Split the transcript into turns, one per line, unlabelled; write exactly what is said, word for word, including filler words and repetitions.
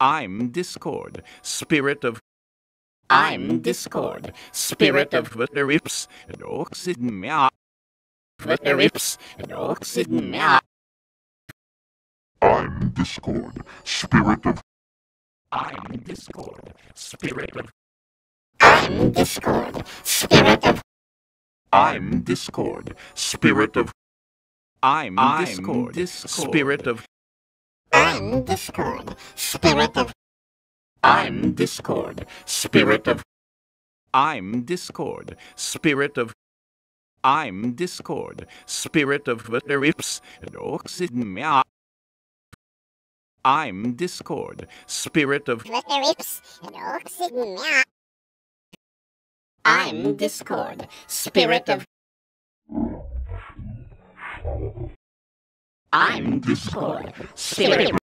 I'm discord, spirit of. I'm discord, spirit of the rips and oxygen mea. The rips and oxygen mea.
I'm discord, spirit of.
I'm discord, spirit of.
I'm discord, spirit of.
I'm discord, spirit of. I'm discord, spirit of.
I'm discord, spirit of.
I'm discord, spirit of. I'm discord, spirit of. I'm discord, spirit of the rips and oxygen mea. I'm discord, spirit of.
The rips and oxygen mea. I'm discord, spirit of.
I'm discord, spirit of.